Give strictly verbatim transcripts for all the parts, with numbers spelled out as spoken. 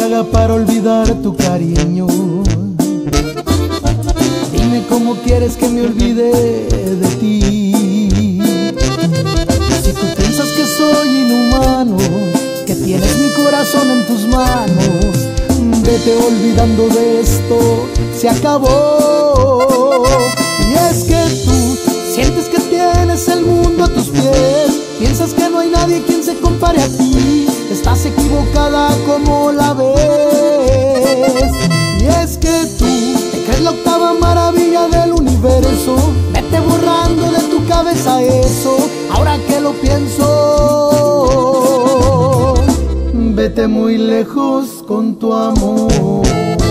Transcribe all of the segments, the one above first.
haga para olvidar tu cariño? Dime cómo quieres que me olvide de ti. Si tú piensas que soy inhumano, que tienes mi corazón en tus manos, vete olvidando de esto, se acabó. Y es que tú sientes que tienes el mundo a tus pies, piensas que no hay nadie quien se compare a ti. Estás equivocada como la ves. Y es que tú te crees la octava maravilla del universo, vete borrando de tu cabeza eso, ahora que lo pienso. Vete muy lejos con tu amor.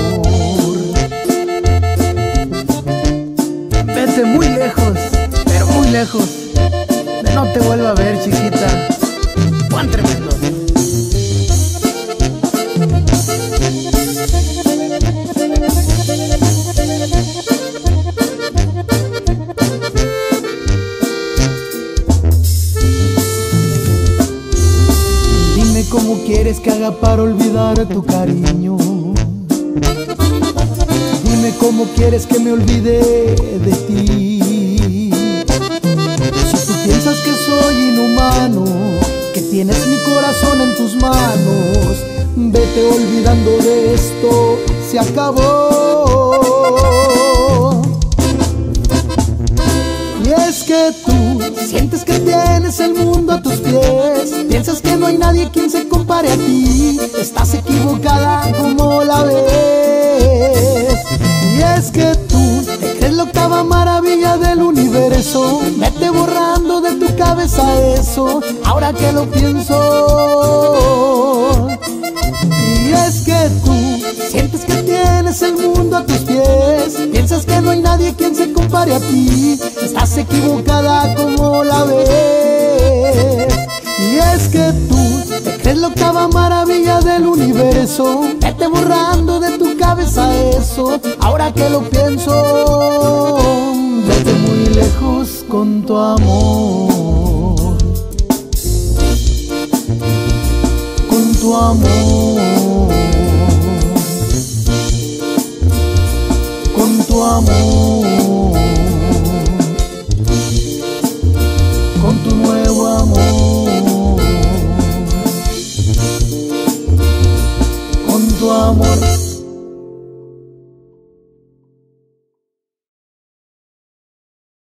Vete muy lejos, pero muy lejos, de no te vuelva a ver, chiquita. ¡Cuán tremendo! Dime cómo quieres que haga para olvidar tu cariño. Dime cómo quieres que me olvide de ti. Si tú piensas que soy inhumano, que tienes mi corazón en tus manos, vete olvidando de esto, se acabó. Y es que tú sientes que tienes el mundo a tus pies, piensas que no hay nadie quien se compare a ti. Estás equivocada como la ves. Y es que tú te crees la octava maravilla del universo, vete borrando de tu cabeza eso, ahora que lo pienso. Y es que tú sientes que tienes el mundo a tus pies, piensas que no hay nadie quien se compare a ti. Estás equivocada como la ves. Y es que tú te crees la octava maravilla del universo, vete borrando de tu cabeza eso, ahora que lo pienso. Vete muy lejos con tu amor, con tu amor, con tu amor, con tu nuevo amor, con tu amor.